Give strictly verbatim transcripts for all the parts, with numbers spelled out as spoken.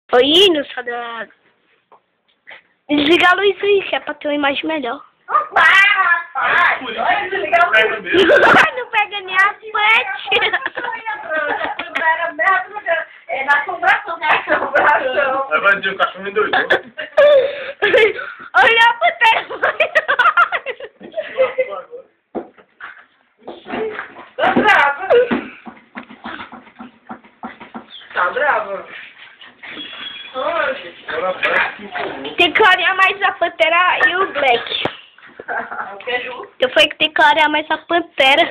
Oi, não sabe nada. Desliga a luz aí, que é pra ter uma imagem melhor. Não para, rapaz! Olha, desliga a luz. Não pega nem a frente. É na assombração, na assombração. Vai dizer o cachorro me doido. Olha a pantera. Tá brava. Tá brava. Tem que olhar mais a pantera e o Black. Eu falei que tem que olhar mais a pantera.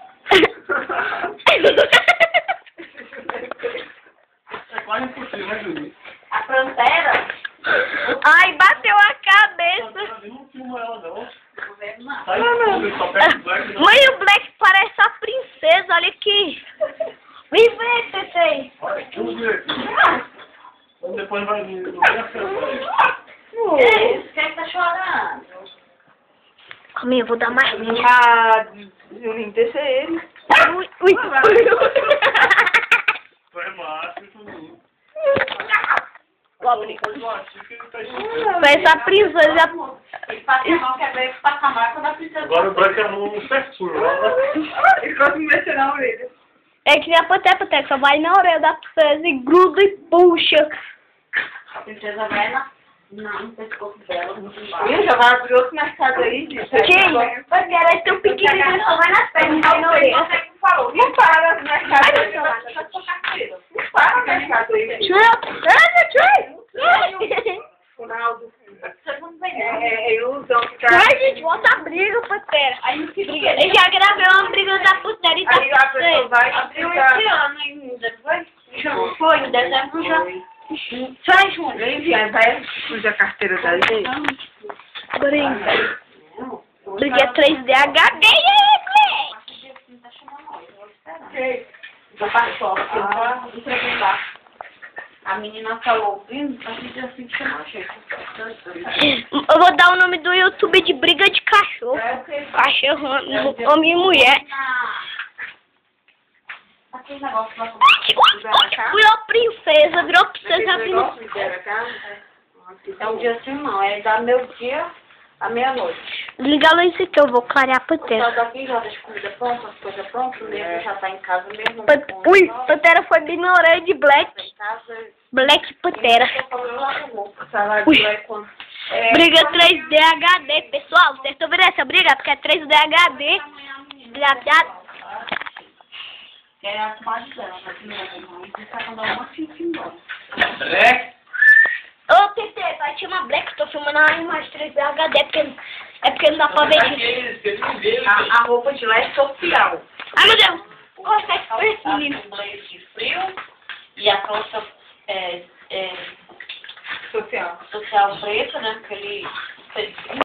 É quase impossível, né, Júlio? A pantera? Ai, bateu a cabeça. Não filma ela, não. Não. Sai tudo, só pega o Black. Mãe, o Black parece a princesa, olha aqui. Vem ver, Tetei. Olha, vamos ver aqui. Então depois vai vir. Não vai acertar. É isso, quem tá chorando? Calma aí, eu vou dar mais. Ah, Julinho, deixa ele. Ui, ui. Vai macho, tudo. Pobre. Eu acho que ele tá Parece a princesa. Ele passa a mão, quer ver que passa a mão quando a princesa... Agora o Black é um certinho, né? Ele gosta de mexer na orelha. É que nem a pantera, a pantera só vai na orelha da princesa e gruda e puxa. A princesa vai na... Não, no pescoço dela, muito embaixo. Ih, já vai abrir outro mercado aí, gente. Quem? Porque ela é tão pequena, só vai nas pernas, não vai na orelha. Você que falou, não para no mercado aí, não para no mercado aí. Tchau, tchau. Ronaldo, você não vem, é ilusão. Ai, gente, volta a briga, pantera. Aí o que Briga. Eu já gravei uma briga da pantera e da Aí a pessoa vai princesa. abriu esse ano ainda, foi? Foi, em dezembro já. Sai, João. Vai sujar a carteira da gente. Briga. Briga três D H D, e aí, Black? Eu passo, a menina falou, ouvindo, a gente assim que chama a gente. Eu vou dar o nome do YouTube de briga de cachorro. Cachorro, homem e mulher. Aquele negócio lá. Virou princesa, virou princesa vindo. É um dia assim não, é da meu dia à meia-noite. Liga a luz que eu vou clarear a Só pantera. daqui já deixa comida pronta, as coisas prontas, mesmo já tá em casa mesmo. Pan- Ui, pantera foi bem na orelha de Black. Em casa. Black Pantera. Ui. É, Briga três D H D, pessoal. Vocês estão vendo essa briga? Porque é três D H D. Desgraçado. é a mais dela, mas não é não. Isso tá quando uma fica embora. Black? Ô, T T, vai te chamar Black. Tô filmando a imagem três D H D. Porque, é porque não dá pra ver. A, a roupa de lá é social. Ai, meu Deus. Consegue A, ver, a menino. inglês de frio e a calça é, é, Social. social preta, né? Aquele